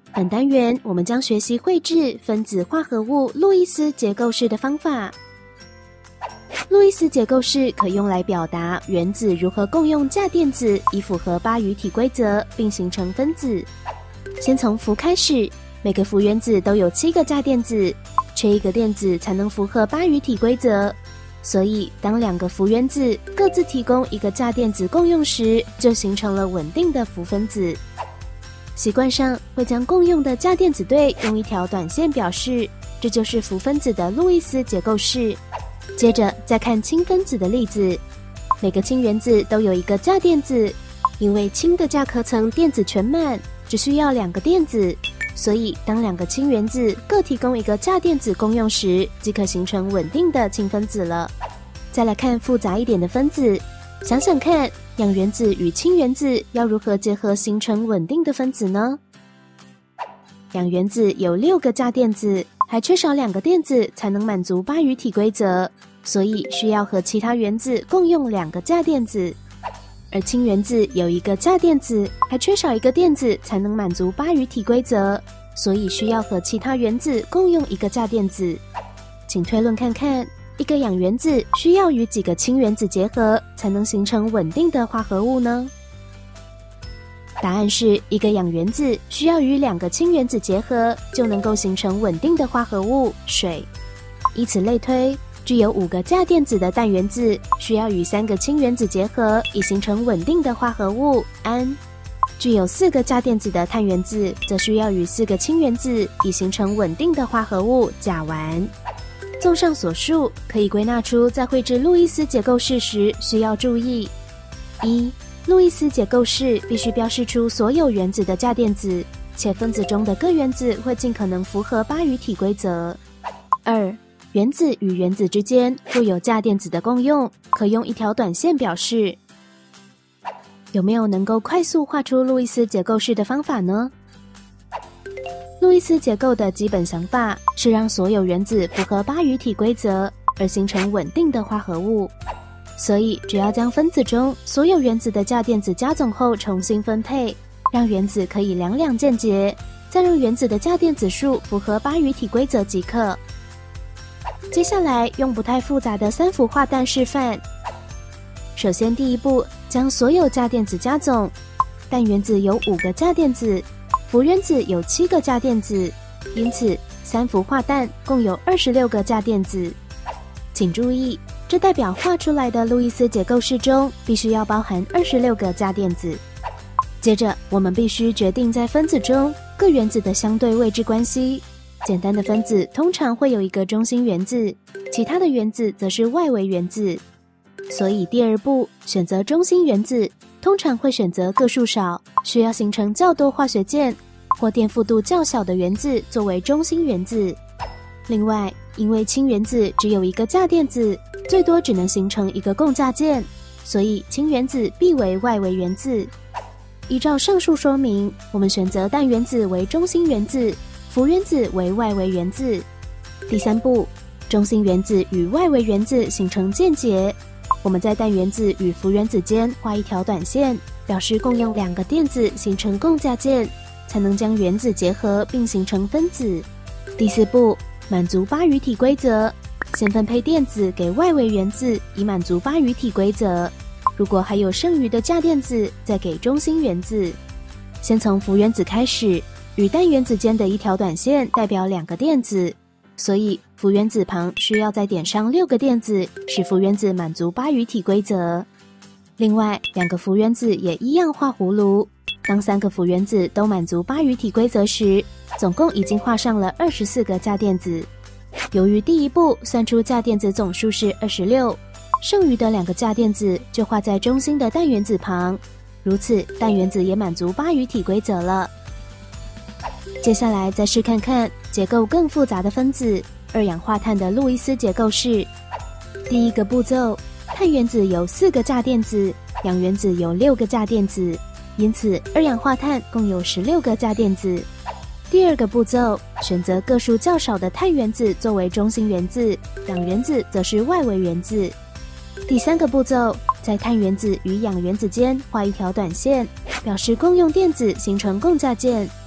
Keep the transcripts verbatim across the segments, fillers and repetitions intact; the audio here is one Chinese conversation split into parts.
本单元我们将学习绘制分子化合物路易斯结构式的方法。路易斯结构式可用来表达原子如何共用价电子，以符合八隅体规则，并形成分子。先从氟开始，每个氟原子都有七个价电子，缺一个电子才能符合八隅体规则。所以，当两个氟原子各自提供一个价电子共用时，就形成了稳定的氟分子。习惯上会将共用的价电子对用一条短线表示，这就是氟分子的路易斯结构式。接着再看氢分子的例子，每个氢原子都有一个价电子，因为氢的价壳层电子全满，只需要两个电子，所以当两个氢原子各提供一个价电子共用时，即可形成稳定的氢分子了。再来看复杂一点的分子，想想看，氧原子与氢原子要如何结合形成稳定的分子呢？氧原子有六个价电子，还缺少两个电子才能满足八隅体规则，所以需要和其他原子共用两个价电子。而氢原子有一个价电子，还缺少一个电子才能满足八隅体规则，所以需要和其他原子共用一个价电子。请推论看看，一个氧原子需要与几个氢原子结合才能形成稳定的化合物呢？答案是一个氧原子需要与两个氢原子结合，就能够形成稳定的化合物水。以此类推，具有五个价电子的氮原子需要与三个氢原子结合，以形成稳定的化合物氨。具有四个价电子的碳原子则需要与四个氢原子以形成稳定的化合物甲烷。综上所述，可以归纳出在绘制路易斯结构式时需要注意：一、路易斯结构式必须标示出所有原子的价电子，且分子中的各原子会尽可能符合八隅体规则。二、原子与原子之间若有价电子的共用，可用一条短线表示。有没有能够快速画出路易斯结构式的方法呢？路易斯结构的基本想法是让所有原子符合八隅体规则，而形成稳定的化合物。所以只要将分子中所有原子的价电子加总后重新分配，让原子可以两两键结，再让原子的价电子数符合八隅体规则即可。接下来用不太复杂的三氟化氮示范。首先第一步，将所有价电子加总。氮原子有五个价电子，氟原子有七个价电子，因此三氟化氮共有二十六个价电子。请注意，这代表画出来的路易斯结构式中必须要包含二十六个价电子。接着我们必须决定在分子中各原子的相对位置关系。简单的分子通常会有一个中心原子，其他的原子则是外围原子。所以第二步，选择中心原子，通常会选择个数少，需要形成较多化学键或电负度较小的原子作为中心原子。另外，因为氢原子只有一个价电子，最多只能形成一个共价键，所以氢原子必为外围原子。依照上述说明，我们选择氮原子为中心原子，氟原子为外围原子。第三步，中心原子与外围原子形成键结，我们在氮原子与氟原子间画一条短线，表示共用两个电子形成共价键，才能将原子结合并形成分子。第四步，满足八隅体规则，先分配电子给外围原子，以满足八隅体规则。如果还有剩余的价电子，再给中心原子。先从氟原子开始，与氮原子间的一条短线代表两个电子，所以氟原子旁需要再点上六个电子，使氟原子满足八隅体规则。另外，两个氟原子也一样画葫芦。当三个氟原子都满足八隅体规则时，总共已经画上了二十四个价电子。由于第一步算出价电子总数是二十六，剩余的两个价电子就画在中心的氮原子旁，如此氮原子也满足八隅体规则了。接下来再试看看结构更复杂的分子二氧化碳的路易斯结构式。第一个步骤，碳原子有四个价电子，氧原子有六个价电子，因此二氧化碳共有十六个价电子。第二个步骤，选择个数较少的碳原子作为中心原子，氧原子则是外围原子。第三个步骤，在碳原子与氧原子间画一条短线，表示共用电子形成共价键。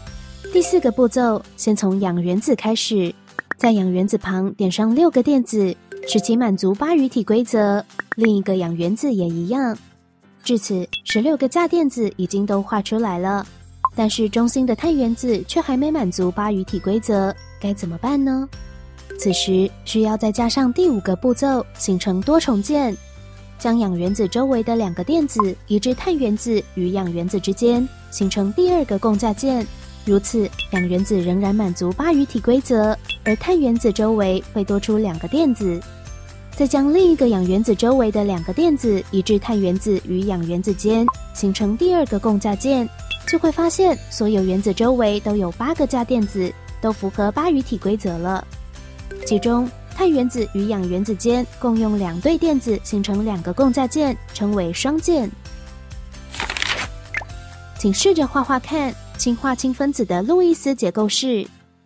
第四个步骤，先从氧原子开始，在氧原子旁点上六个电子，使其满足八隅体规则。另一个氧原子也一样。至此，十六个价电子已经都画出来了，但是中心的碳原子却还没满足八隅体规则，该怎么办呢？此时需要再加上第五个步骤，形成多重键，将氧原子周围的两个电子移至碳原子与氧原子之间，形成第二个共价键。如此，氧原子仍然满足八隅体规则，而碳原子周围会多出两个电子。再将另一个氧原子周围的两个电子移至碳原子与氧原子间，形成第二个共价键，就会发现所有原子周围都有八个价电子，都符合八隅体规则了。其中，碳原子与氧原子间共用两对电子形成两个共价键，称为双键。请试着画画看氢化氢分子的路易斯结构式。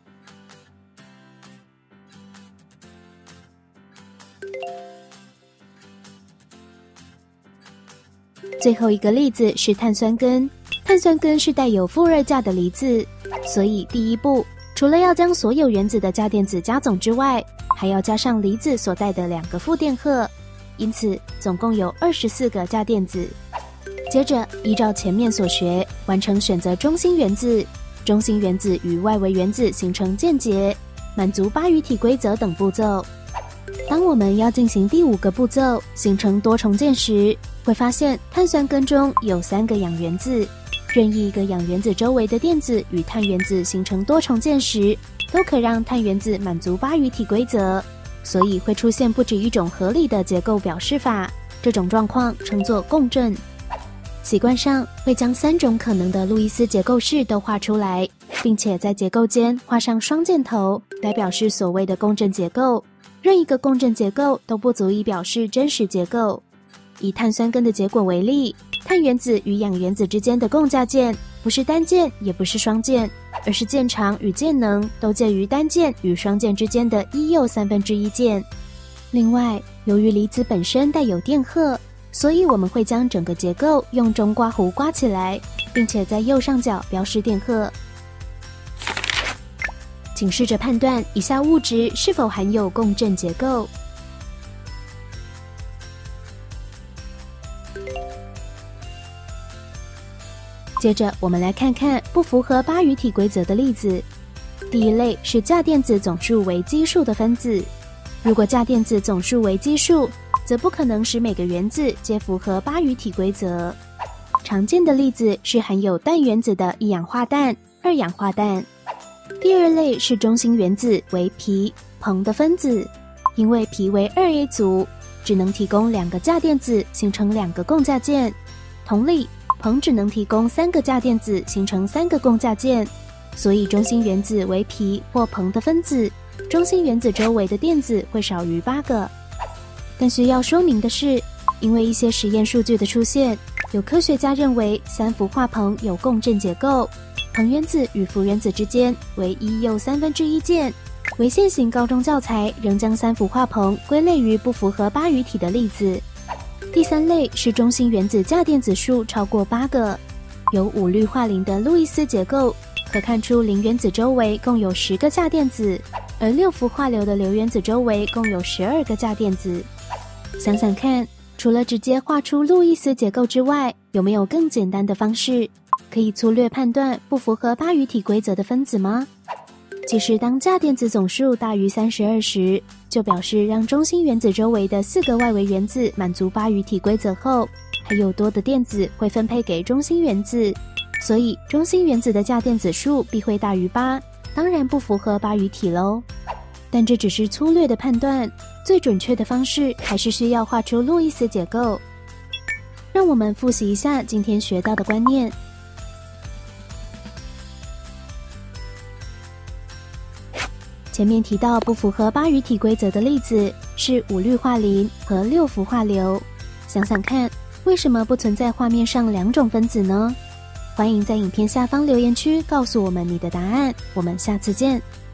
最后一个例子是碳酸根，碳酸根是带有负二价的离子，所以第一步，除了要将所有原子的价电子加总之外，还要加上离子所带的两个负电荷，因此总共有二十四个价电子。接着依照前面所学，完成选择中心原子，中心原子与外围原子形成键结，满足八隅体规则等步骤。当我们要进行第五个步骤，形成多重键时，会发现碳酸根中有三个氧原子，任意一个氧原子周围的电子与碳原子形成多重键时，都可让碳原子满足八隅体规则，所以会出现不止一种合理的结构表示法，这种状况称作共振。习惯上会将三种可能的路易斯结构式都画出来，并且在结构间画上双箭头，来表示所谓的共振结构。任一个共振结构都不足以表示真实结构。以碳酸根的结果为例，碳原子与氧原子之间的共价键不是单键也不是双键，而是键长与键能都介于单键与双键之间的一又三分之一键。另外，由于离子本身带有电荷，所以我们会将整个结构用中刮弧刮起来，并且在右上角标示电荷。请试着判断以下物质是否含有共振结构。接着我们来看看不符合八隅体规则的例子。第一类是价电子总数为奇数的分子。如果价电子总数为奇数，则不可能使每个原子皆符合八隅体规则。常见的例子是含有氮原子的一氧化氮、二氧化氮。第二类是中心原子为铍、硼的分子，因为铍为 二 A 族，只能提供两个价电子形成两个共价键。同理，硼只能提供三个价电子形成三个共价键，所以中心原子为铍或硼的分子，中心原子周围的电子会少于八个。但需要说明的是，因为一些实验数据的出现，有科学家认为三氟化硼有共振结构，硼原子与氟原子之间为一又三分之一键，为现行高中教材仍将三氟化硼归类于不符合八隅体的例子。第三类是中心原子价电子数超过八个，有五氯化磷的路易斯结构，可看出磷原子周围共有十个价电子，而六氟化硫的硫原子周围共有十二个价电子。想想看，除了直接画出路易斯结构之外，有没有更简单的方式可以粗略判断不符合八隅体规则的分子吗？其实当价电子总数大于三十二时，就表示让中心原子周围的四个外围原子满足八隅体规则后，还有多的电子会分配给中心原子，所以中心原子的价电子数必会大于八，当然不符合八隅体咯。但这只是粗略的判断，最准确的方式还是需要画出路易斯结构。让我们复习一下今天学到的观念。前面提到不符合八隅体规则的例子是五氯化磷和六氟化硫。想想看，为什么不存在画面上两种分子呢？欢迎在影片下方留言区告诉我们你的答案，我们下次见。